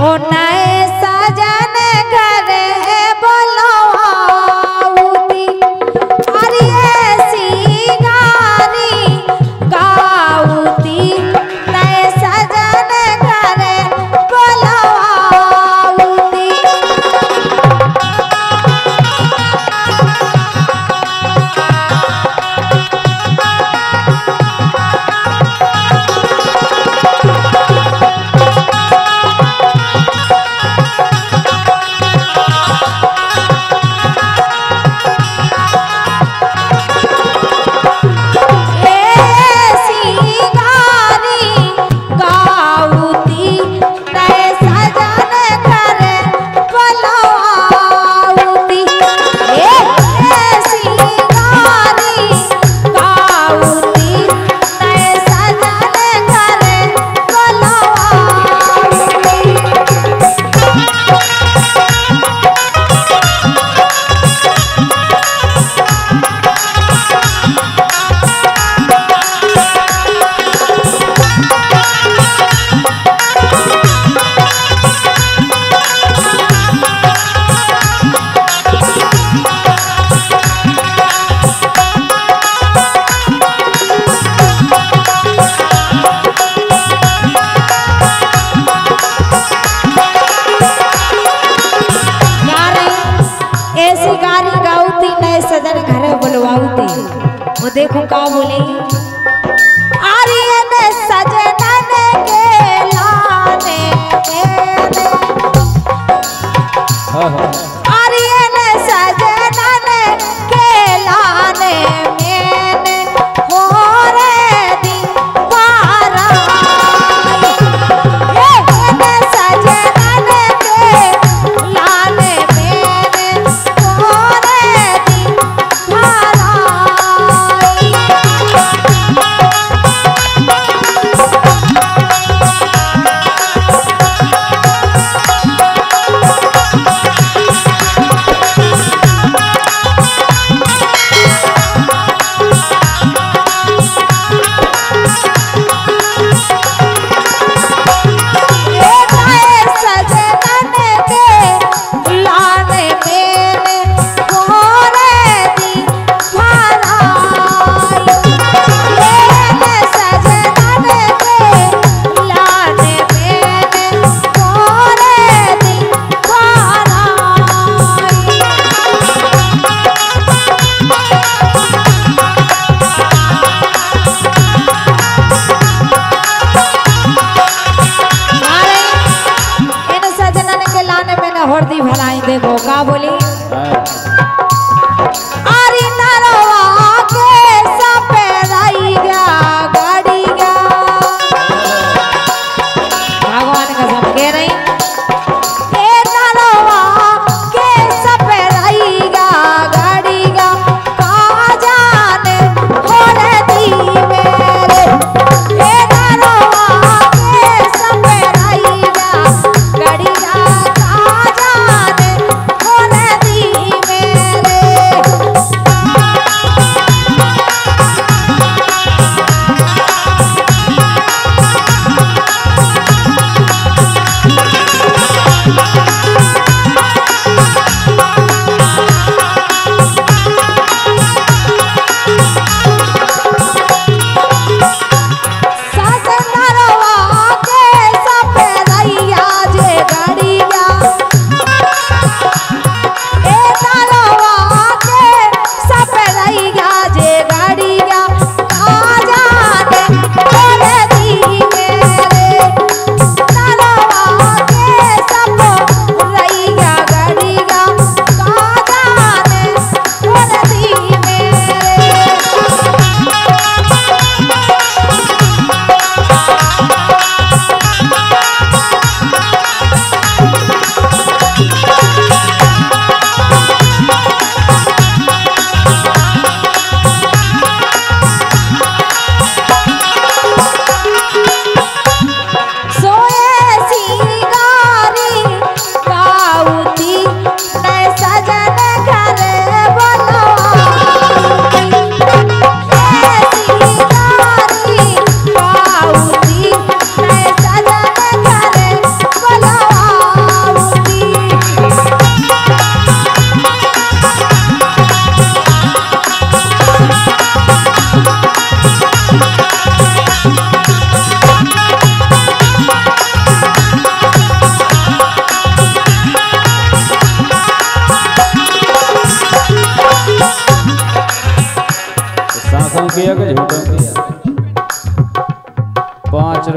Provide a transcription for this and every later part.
ओ नए सजन घर बोलवाऊती अरे ऐसी गानी गाऊती नए सजन घर बोलवाऊती। सजन घर बुलवाऊती वो देखो का बोले आर्यन सजनन के लाने आर्यन सजनन के लाने मैंने हो रे दीवारा सजनन के लाने मैंने हो रे हरदी भलाई देखो का बोली अरे नरवा के सपेराई गया गाड़ी गया भगवान का सब कह रही ए नरवा के सपेराई गया गाड़ी गया का जाने होरे दी मेरे ए नरवा के सपेराई गया गाड़ी गया होरे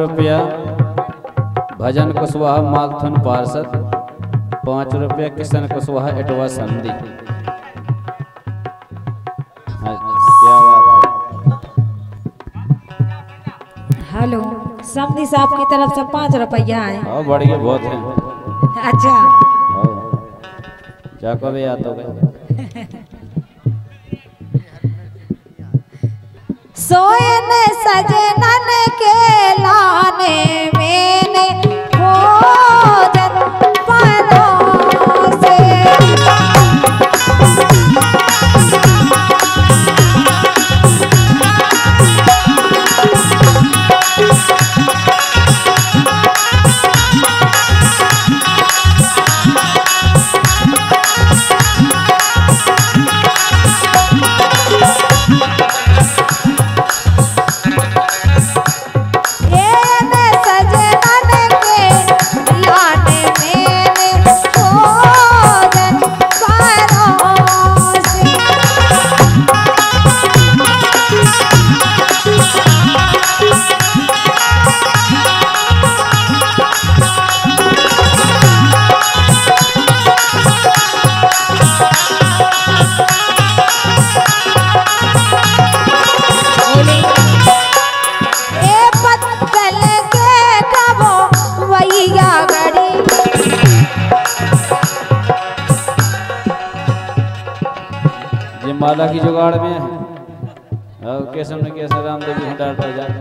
रुपया भजन कुशवाहा मालथुन पार्षद, 5 रुपया किशन कुशवाहा एटवा संधि। क्या बात है। हेलो, समधी साहब की तरफ से 5 रुपया है। बढ़िया, बहुत है। अच्छा, क्या कभी आता हो गए। सोने सजनन के लाने मैंने भोजन परोसे। माला की जुगाड़ में केसम ने कैसे रामदेव जी हटार पर जा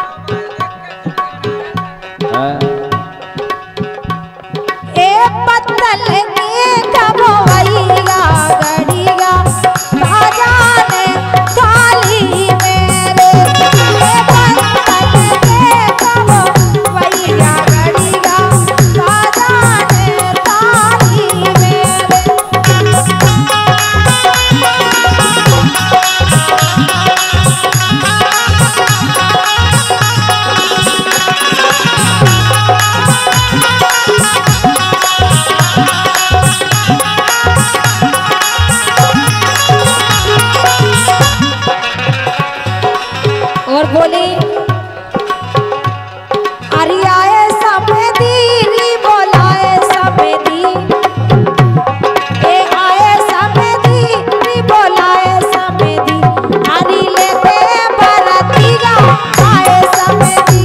ए पत्तल के कबवैया गड़िया राजा ने काली मेरे। ए पत्तल के कबवैया गड़िया राजा ने काली मेरे। और बोली अरियाए समेदी बोलाए समेदी, ए आए समेदी बोलाए समेदी, हरी लेके बरतिया आए समेदी।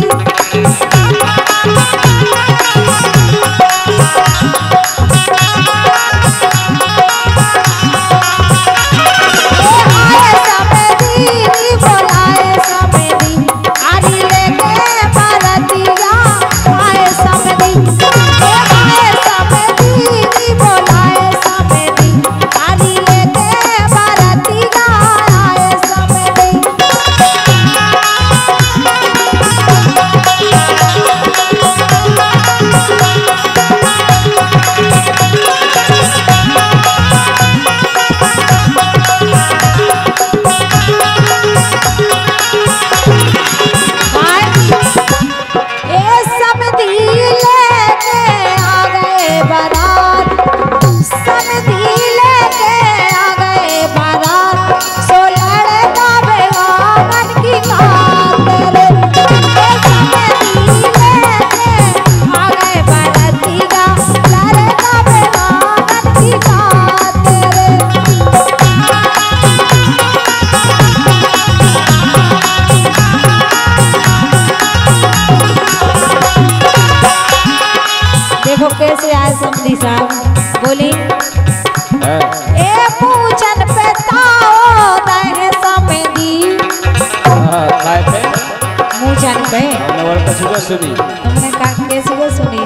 देखो कैसे आए समधी साहब, बोली ए पूछन पे ताओ दहे समेदी। काय पे पूछन पे नवर कसुगा सुनी, तुमने कैसे सुनी।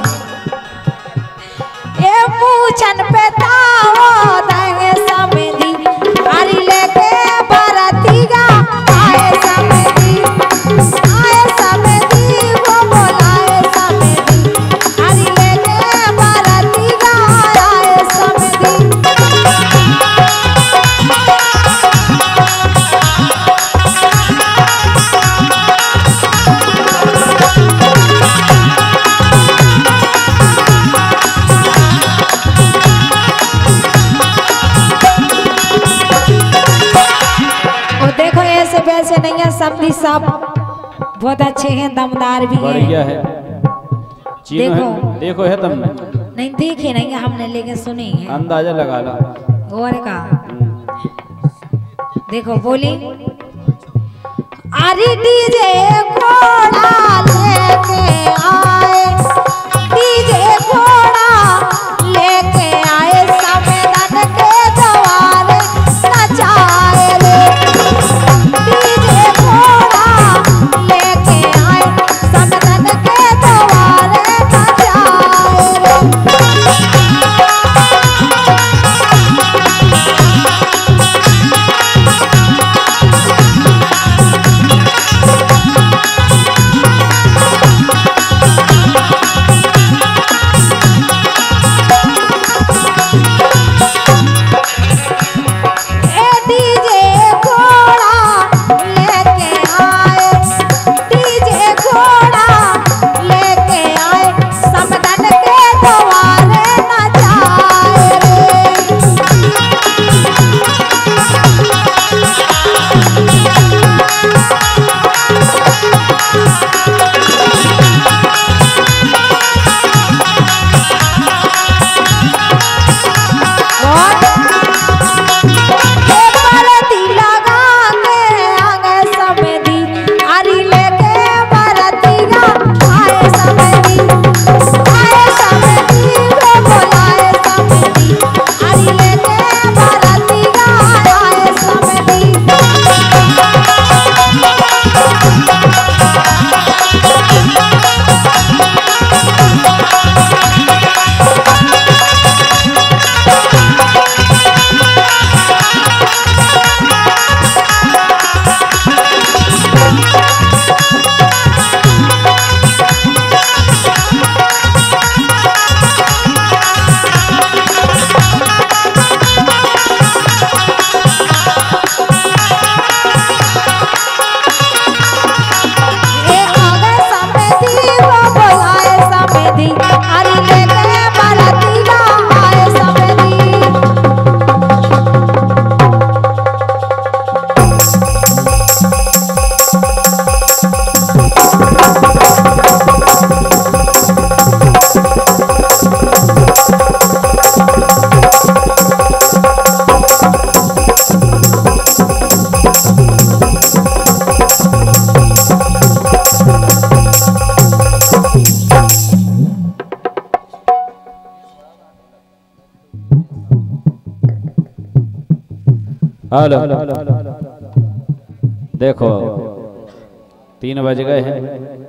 ए पूछन पे ताओ दहे समेदी, हरी लेके बरतिया आए समेदी। आए समेदी वो बोलाए समेदी, हरी लेके बरतिया आए समेदी। वैसे नहीं है समधी साहब, बहुत अच्छे हैं, दमदार भी हैं। बढ़िया है। चीनो देखो। है, देखो है तुमने? नहीं देखे नहीं हमने, लेकिन सुनी है। अंदाजा लगा लो। और का देखो बोली, अरे डीजे घोड़ा लेके आए, डीजे घोड़ा लेके आए, समेदन के द्वारे नचाए रे। डीजे घोड़ा लेके आए, समेदन के द्वारे नचाए रे। हेलो, देखो 3 बज गए हैं।